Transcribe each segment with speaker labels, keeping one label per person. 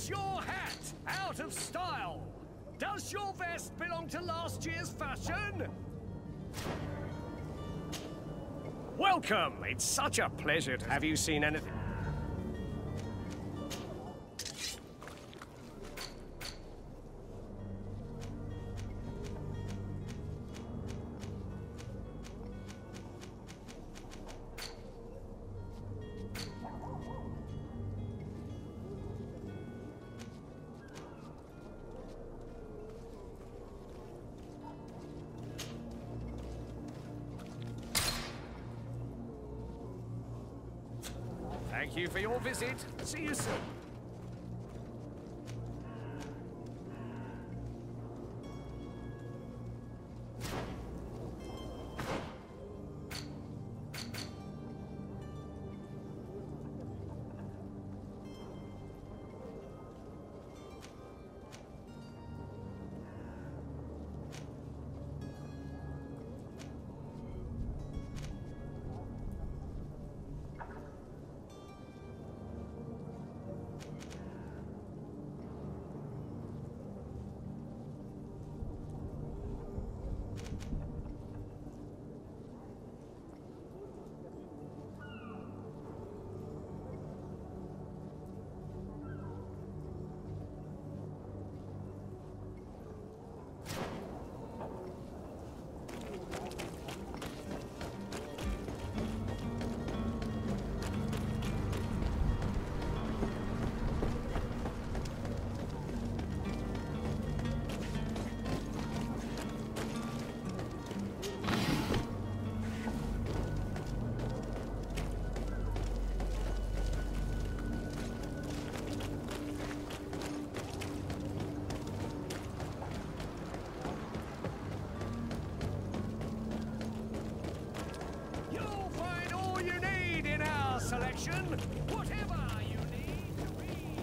Speaker 1: Is your hat out of style? Does your vest belong to last year's fashion? Welcome! It's such a pleasure to have you seen anything. Thank you for your visit. See you soon. Selection, whatever you need to read.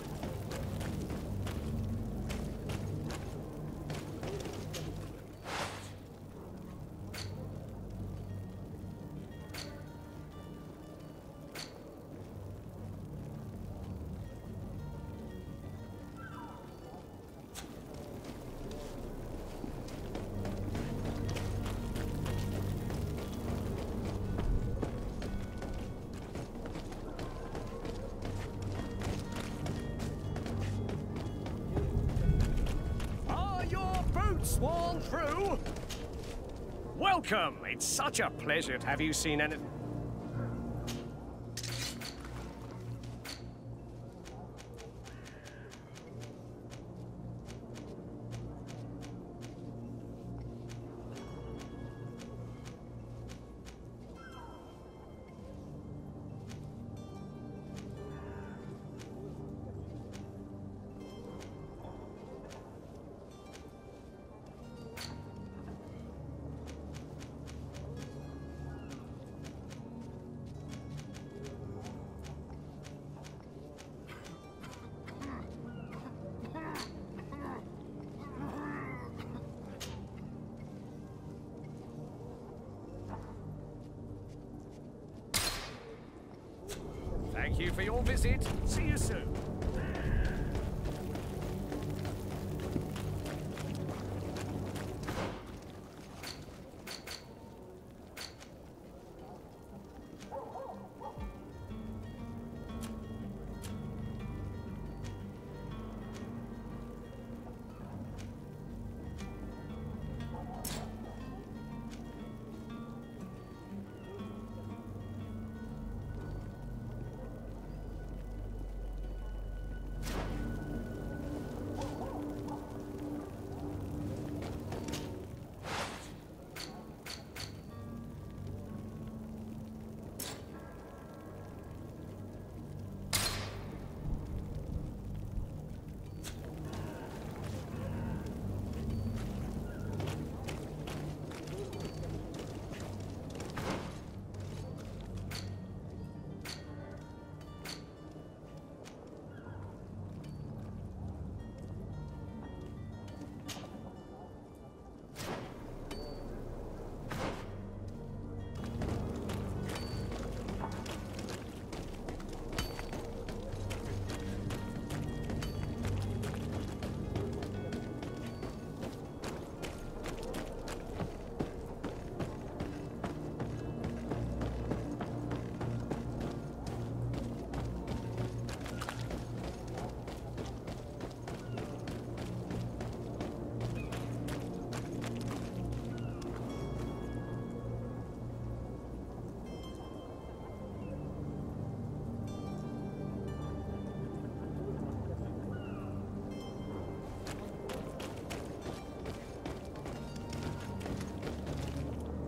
Speaker 1: Sworn through? Welcome! It's such a pleasure to have you seen anything. Thank you for your visit. See you soon.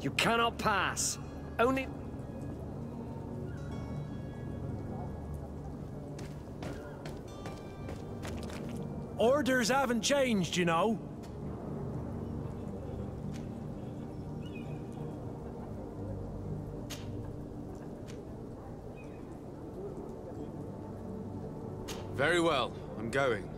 Speaker 1: You cannot pass. Only...
Speaker 2: Orders haven't changed, you know.
Speaker 3: Very well, I'm going.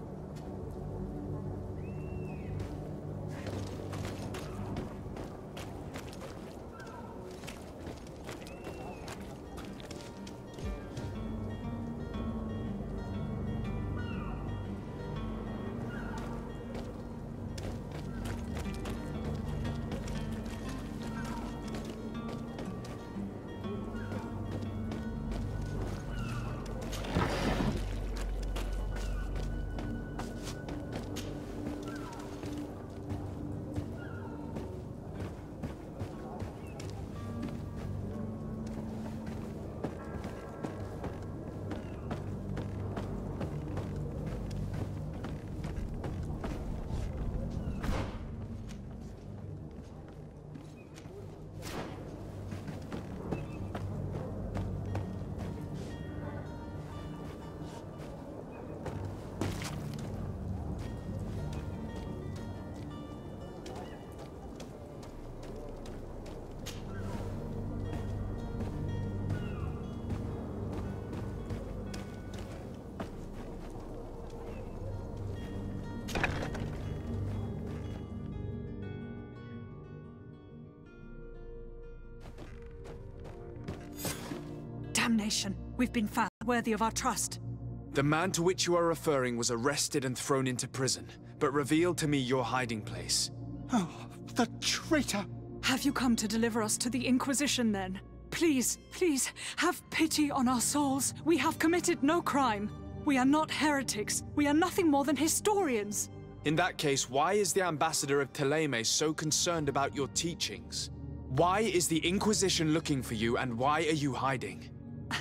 Speaker 4: Damnation! We've been found worthy of our trust.
Speaker 3: The man to which you are referring was arrested and thrown into prison, but revealed to me your hiding place.
Speaker 5: Oh, the traitor!
Speaker 4: Have you come to deliver us to the Inquisition, then? Please, please, have pity on our souls. We have committed no crime. We are not heretics. We are nothing more than historians.
Speaker 3: In that case, why is the ambassador of Thélème so concerned about your teachings? Why is the Inquisition looking for you, and why are you hiding?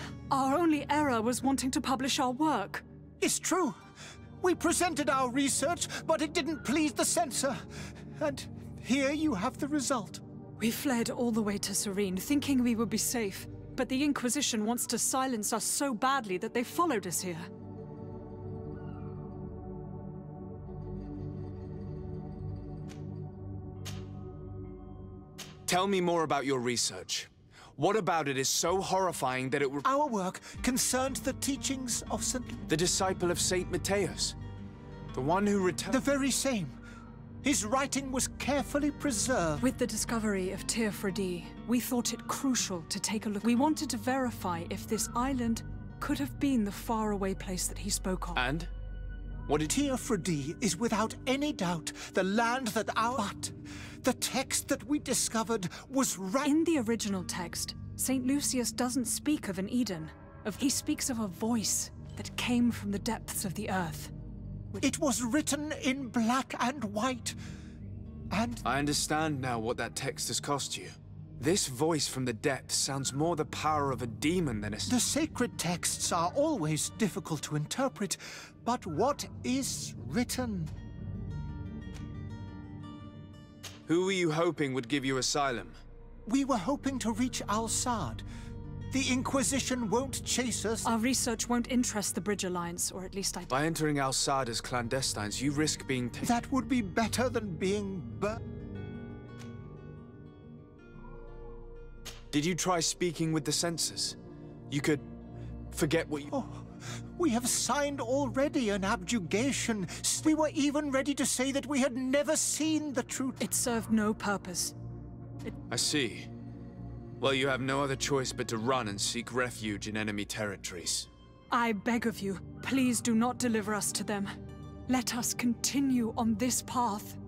Speaker 4: Our only error was wanting to publish our work.
Speaker 5: It's true. We presented our research, but it didn't please the censor. And here you have the result.
Speaker 4: We fled all the way to Serene, thinking we would be safe. But the Inquisition wants to silence us so badly that they followed us here.
Speaker 3: Tell me more about your research. What about it is so horrifying that it would...
Speaker 5: Our work concerned the teachings of St.
Speaker 3: The disciple of Saint Matthias. The one who returned...
Speaker 5: The very same. His writing was carefully preserved.
Speaker 4: With the discovery of Teofredi, we thought it crucial to take a look. We wanted to verify if this island could have been the faraway place that he spoke of.
Speaker 3: And? What did...
Speaker 5: Teofredi is without any doubt the land that our... But the text that we discovered was right...
Speaker 4: In the original text, St. Lucius doesn't speak of an Eden. He speaks of a voice that came from the depths of the earth.
Speaker 5: It was written in black and white, and...
Speaker 3: I understand now what that text has cost you. This voice from the depths sounds more the power of a demon than a...
Speaker 5: The sacred texts are always difficult to interpret, but what is written?
Speaker 3: Who were you hoping would give you asylum?
Speaker 5: We were hoping to reach Al-Sad. The Inquisition won't chase us.
Speaker 4: Our research won't interest the Bridge Alliance, or at least I...
Speaker 3: By entering Al-Sad as clandestines, you risk being...
Speaker 5: That would be better than being
Speaker 3: Did you try speaking with the censors? You could forget what you...
Speaker 5: Oh, we have signed already an abjugation. We were even ready to say that we had never seen the truth.
Speaker 4: It served no purpose.
Speaker 3: I see. Well, you have no other choice but to run and seek refuge in enemy territories.
Speaker 4: I beg of you, please do not deliver us to them. Let us continue on this path.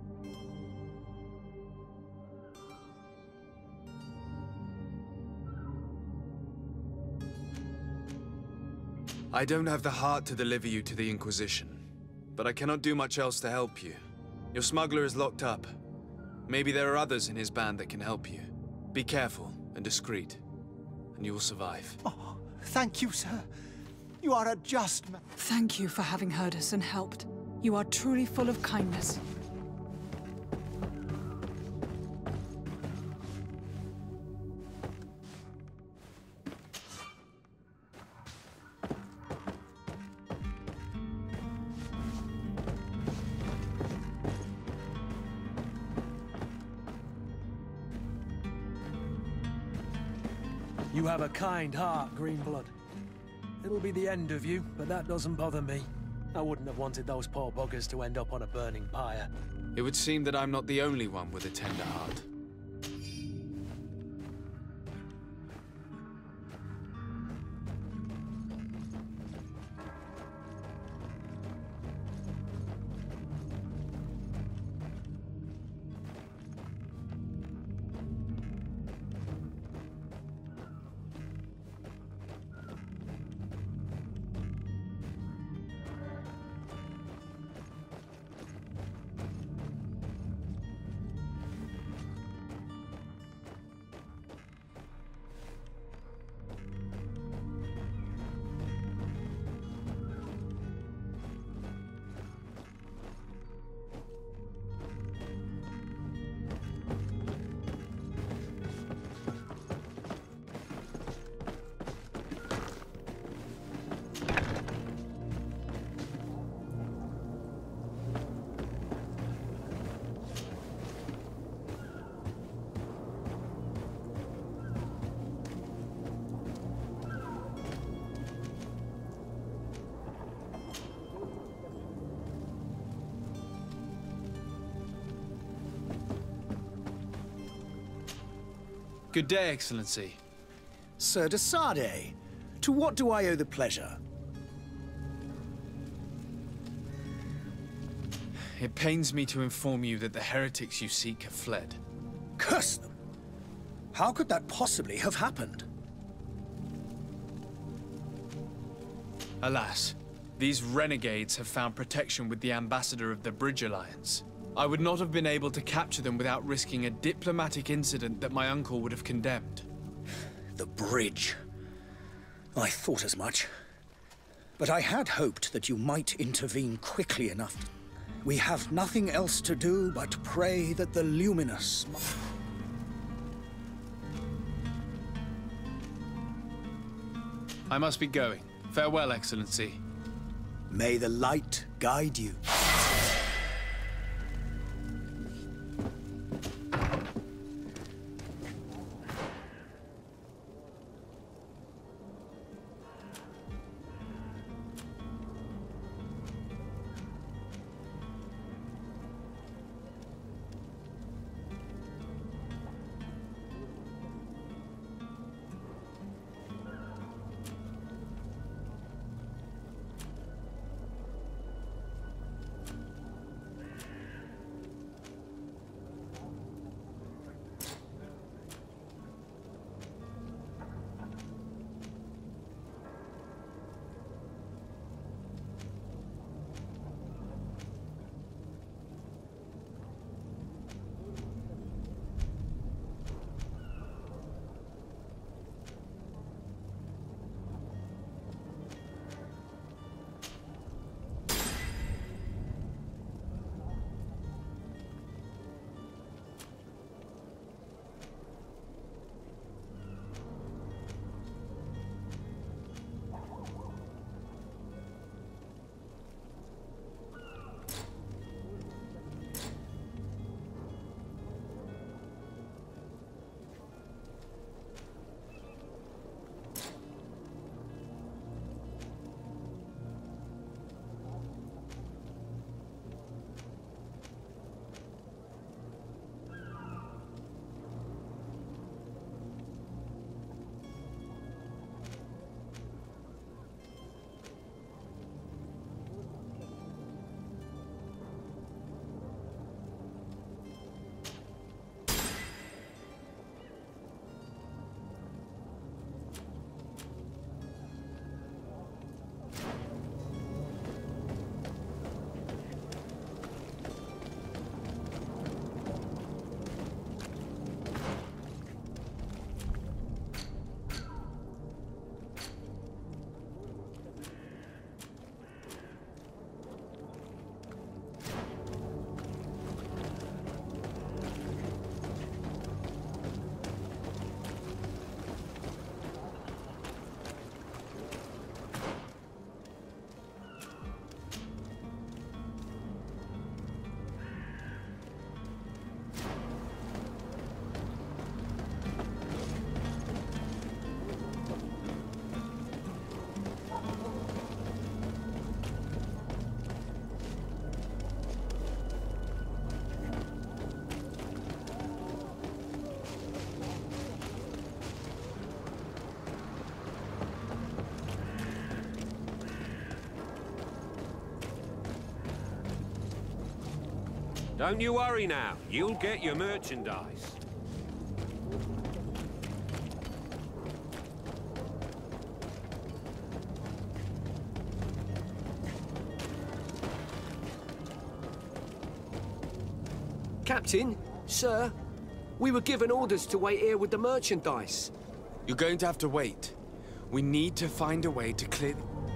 Speaker 3: I don't have the heart to deliver you to the Inquisition, but I cannot do much else to help you. Your smuggler is locked up. Maybe there are others in his band that can help you. Be careful and discreet, and you will survive.
Speaker 5: Oh, thank you, sir. You are a just man.
Speaker 4: Thank you for having heard us and helped. You are truly full of kindness.
Speaker 2: You have a kind heart, Greenblood. It'll be the end of you, but that doesn't bother me. I wouldn't have wanted those poor buggers to end up on a burning pyre.
Speaker 3: It would seem that I'm not the only one with a tender heart. Good day, Excellency.
Speaker 6: Sir de Sade, to what do I owe the pleasure?
Speaker 3: It pains me to inform you that the heretics you seek have fled.
Speaker 6: Curse them! How could that possibly have happened?
Speaker 3: Alas, these renegades have found protection with the ambassador of the Bridge Alliance. I would not have been able to capture them without risking a diplomatic incident that my uncle would have condemned.
Speaker 6: The bridge. I thought as much. But I had hoped that you might intervene quickly enough. We have nothing else to do but pray that the Luminous...
Speaker 3: I must be going. Farewell, Excellency.
Speaker 6: May the light guide you.
Speaker 7: Don't you worry now. You'll get your merchandise.
Speaker 8: Captain, sir, we were given orders to wait here with the merchandise.
Speaker 3: You're going to have to wait. We need to find a way to clear...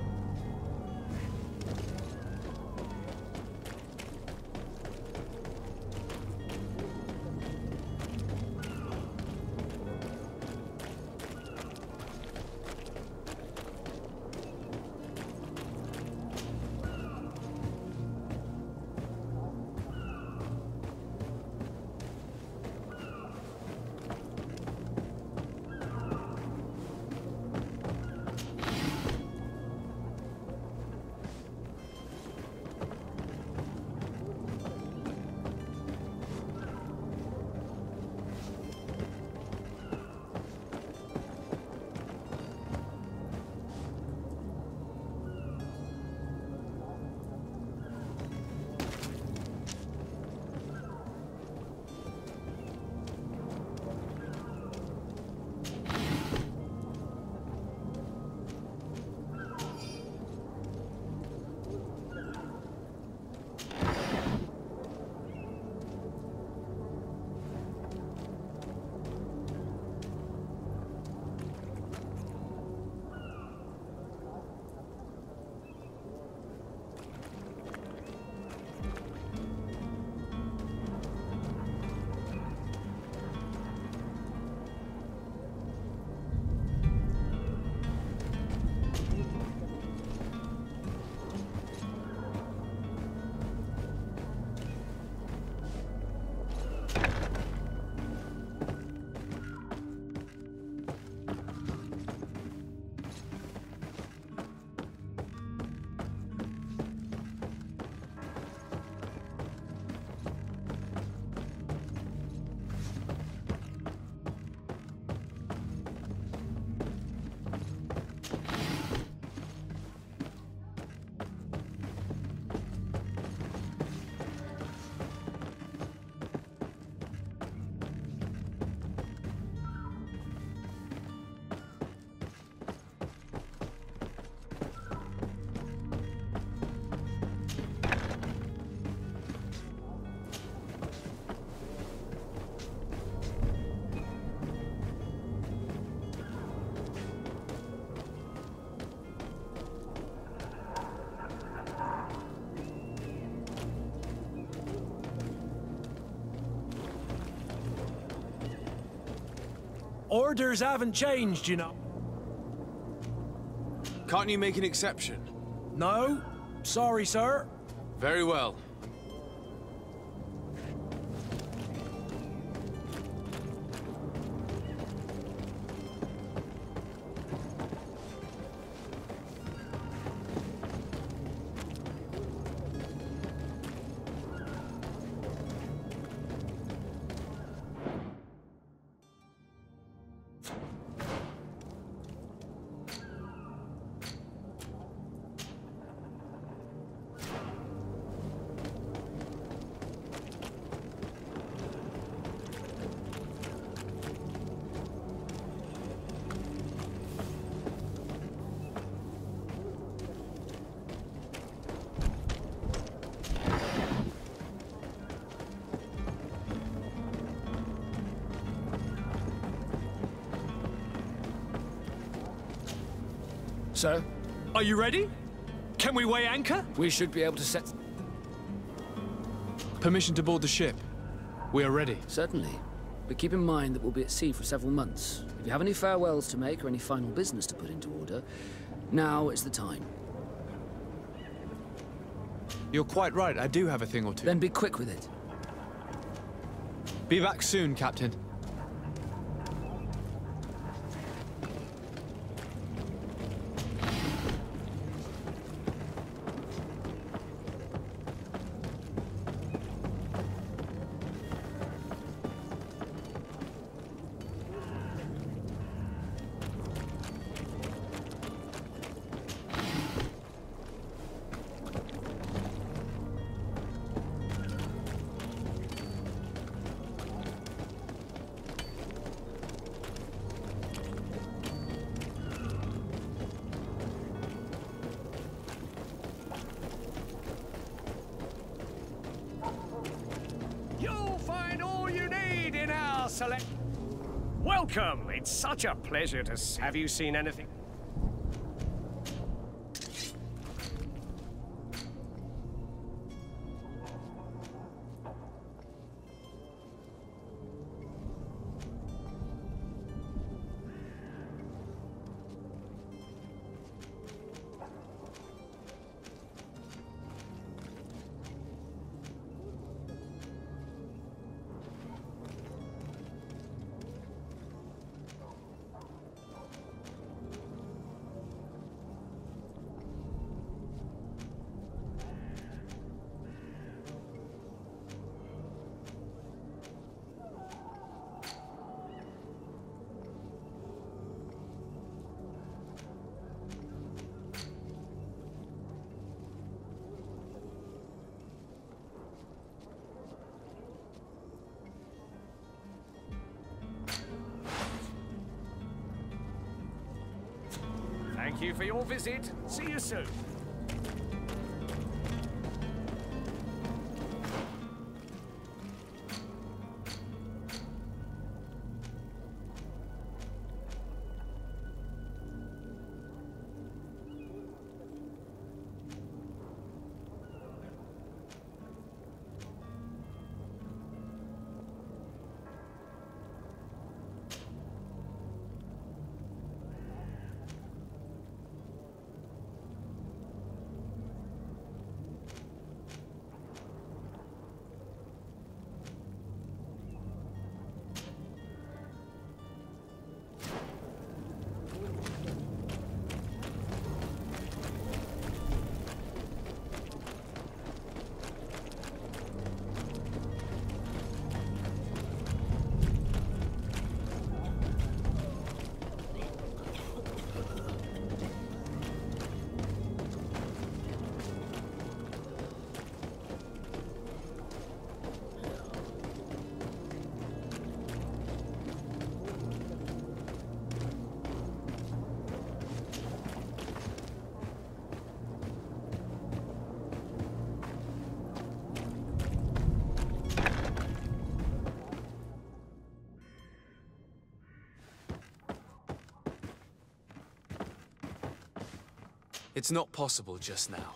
Speaker 2: Orders haven't changed, you know.
Speaker 3: Can't you make an exception?
Speaker 2: No. Sorry, sir.
Speaker 3: Very well.
Speaker 9: So,
Speaker 2: Are you ready? Can we weigh anchor?
Speaker 9: we should be able to set...
Speaker 3: Permission to board the ship. We are ready.
Speaker 9: Certainly. But keep in mind that we'll be at sea for several months. If you have any farewells to make or any final business to put into order, now is the time.
Speaker 3: You're quite right, I do have a thing or two.
Speaker 9: Then be quick with it.
Speaker 3: Be back soon, Captain.
Speaker 1: select... Welcome! It's such a pleasure to have you seen anything? Thank you for your visit. See you soon.
Speaker 3: It's not possible just now.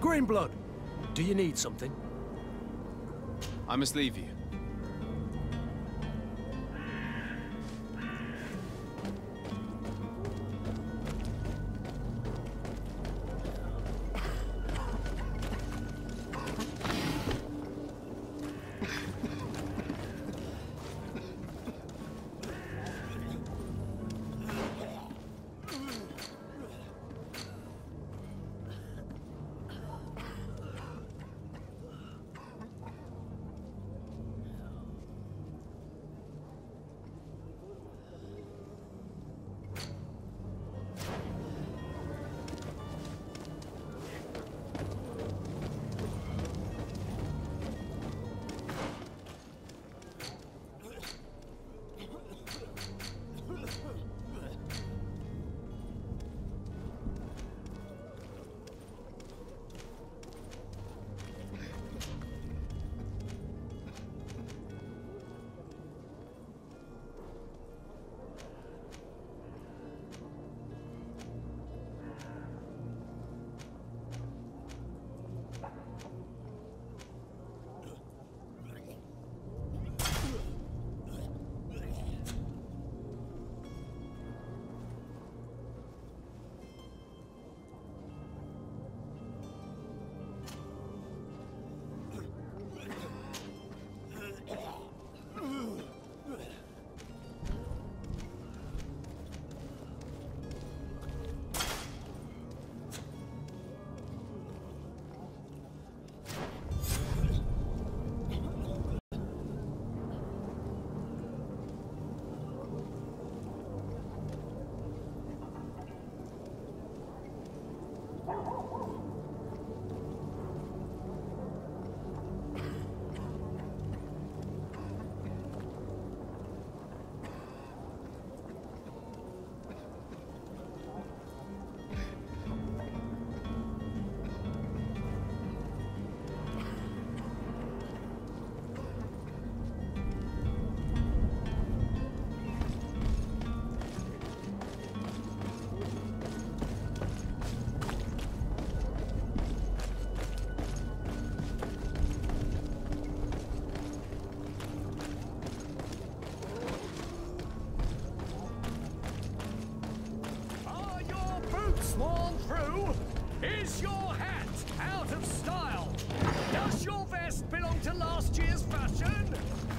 Speaker 2: Greenblood, do you need something?
Speaker 3: I must leave you.
Speaker 1: Sworn through? Is your hat out of style? Does your vest belong to last year's fashion?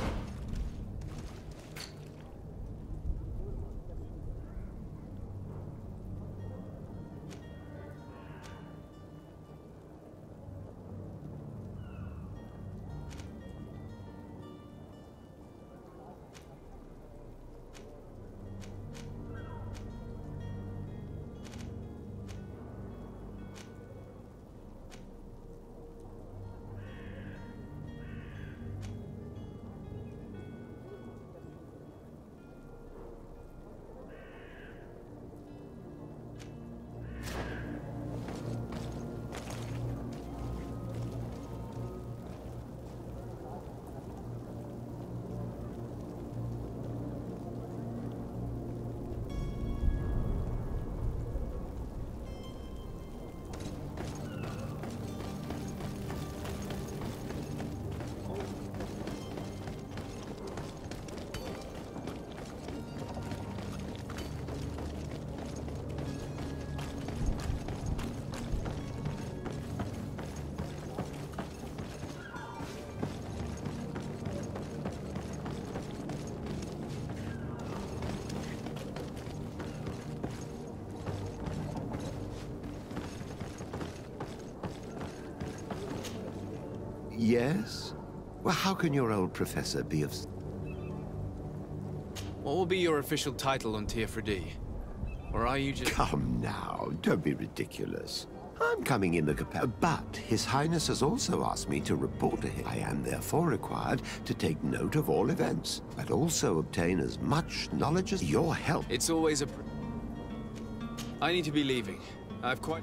Speaker 10: Yes? Well, how can your old professor be of...
Speaker 3: What will be your official title on Tier 4D? Or are you just...
Speaker 10: Come now, don't be ridiculous. I'm coming in the capacity, but His Highness has also asked me to report to him. I am therefore required to take note of all events, but also obtain as much knowledge as your help.
Speaker 3: It's always a... I need to be leaving. I've quite...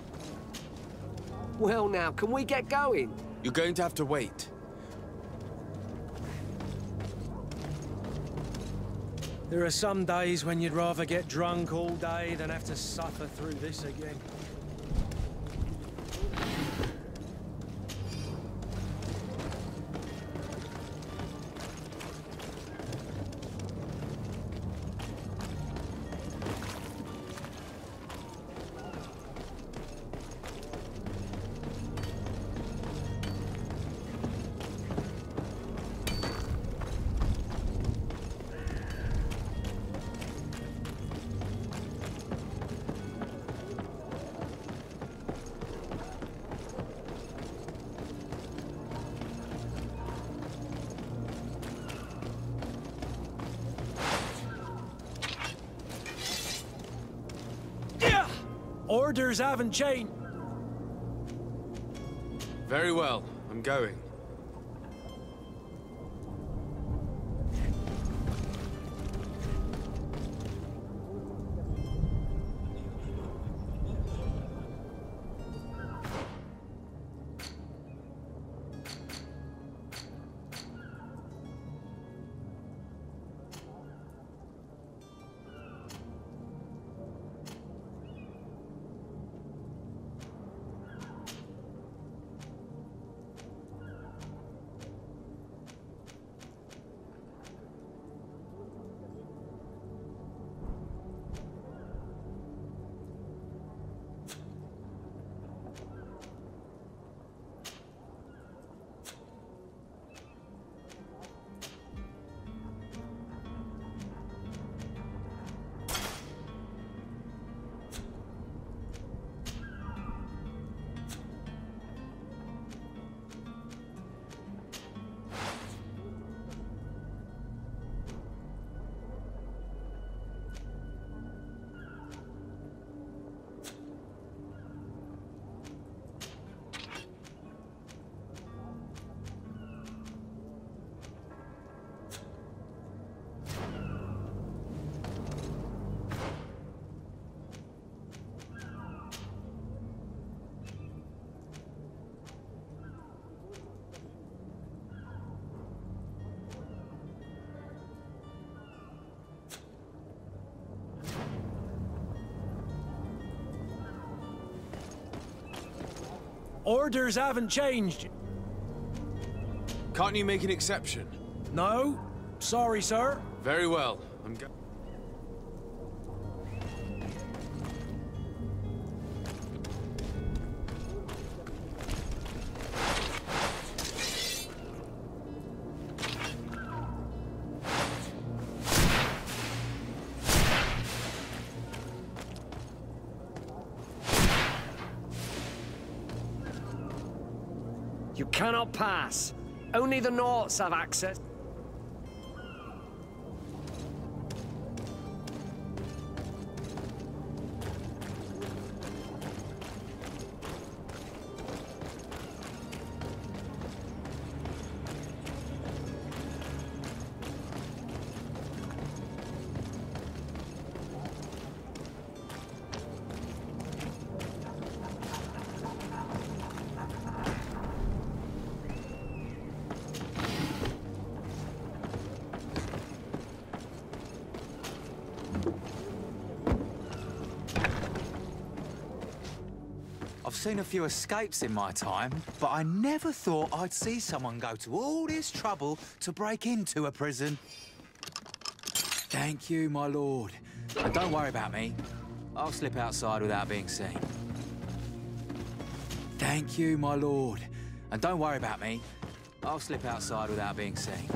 Speaker 8: Well now, can we get going?
Speaker 3: You're going to have to wait.
Speaker 2: There are some days when you'd rather get drunk all day than have to suffer through this again. Orders haven't changed.
Speaker 3: Very well. I'm going.
Speaker 2: Orders haven't changed.
Speaker 3: Can't you make an exception?
Speaker 2: No. Sorry, sir.
Speaker 3: Very well. I'm go-
Speaker 8: You cannot pass. Only the Naughts have access.
Speaker 11: I've seen a few escapes in my time, but I never thought I'd see someone go to all this trouble to break into a prison. Thank you, my lord. And don't worry about me. I'll slip outside without being seen. Thank you, my lord. And don't worry about me. I'll slip outside without being seen.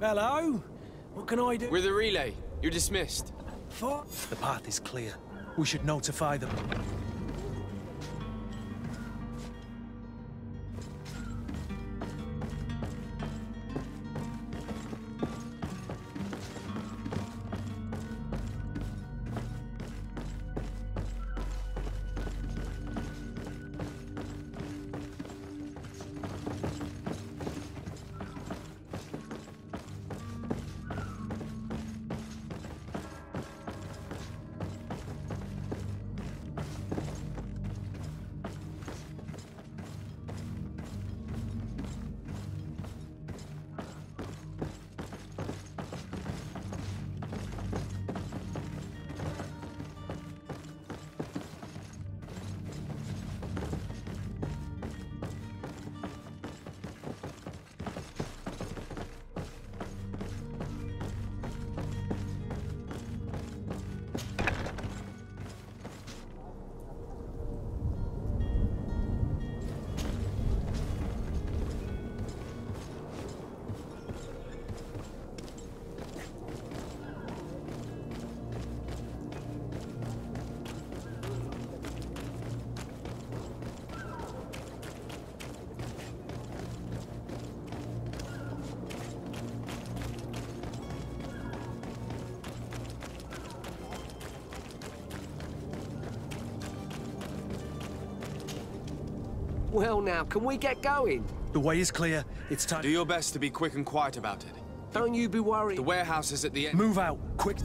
Speaker 2: Hello? What can I do?
Speaker 3: We're the relay. You're dismissed.
Speaker 2: Fuck. The path is clear. We should notify them.
Speaker 8: Well now, can we get going?
Speaker 2: The way is clear. It's time.
Speaker 3: Do your best to be quick and quiet about it.
Speaker 8: Don't you be worried.
Speaker 3: The warehouse is at the end.
Speaker 2: Move out, quick.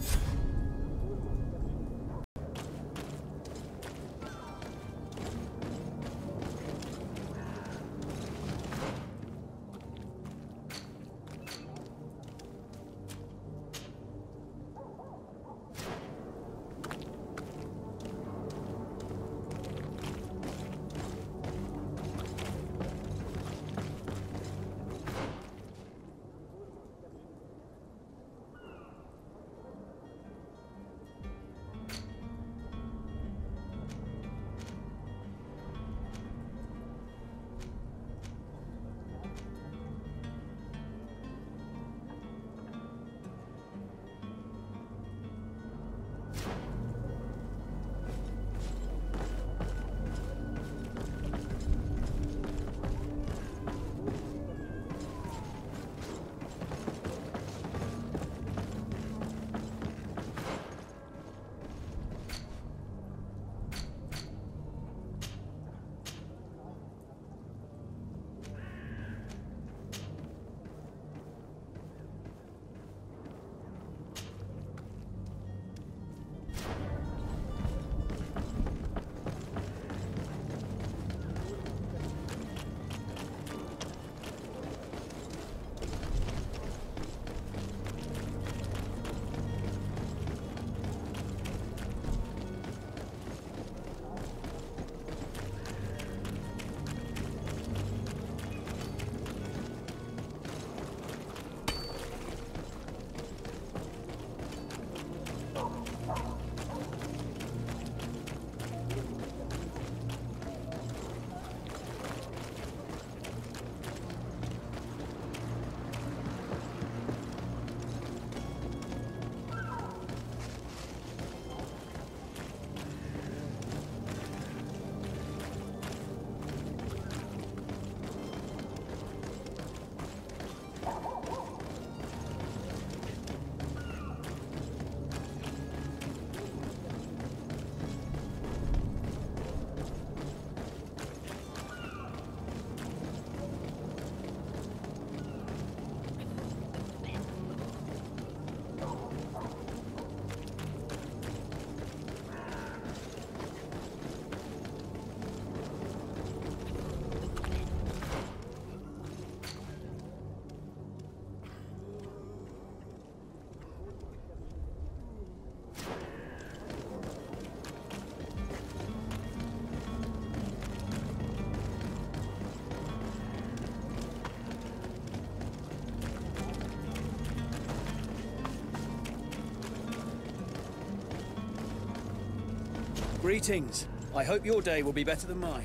Speaker 12: Greetings. I hope your day will be better than mine.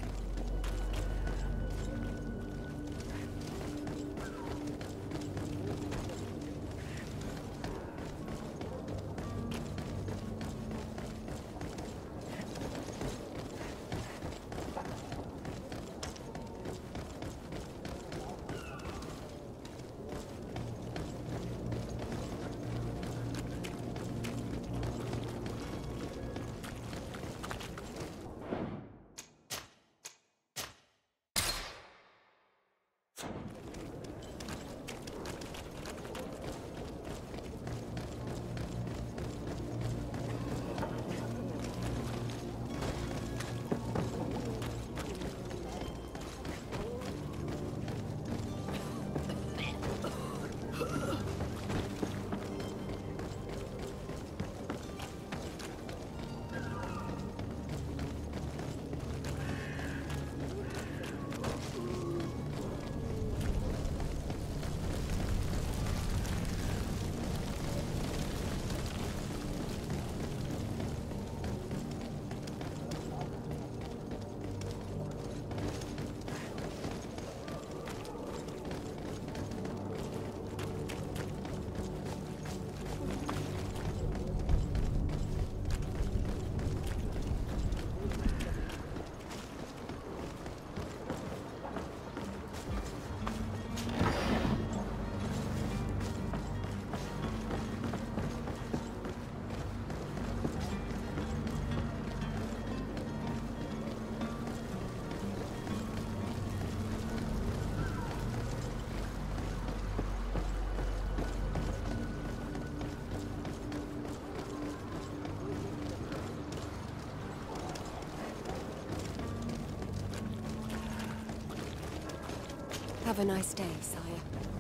Speaker 13: Have a nice day, sire.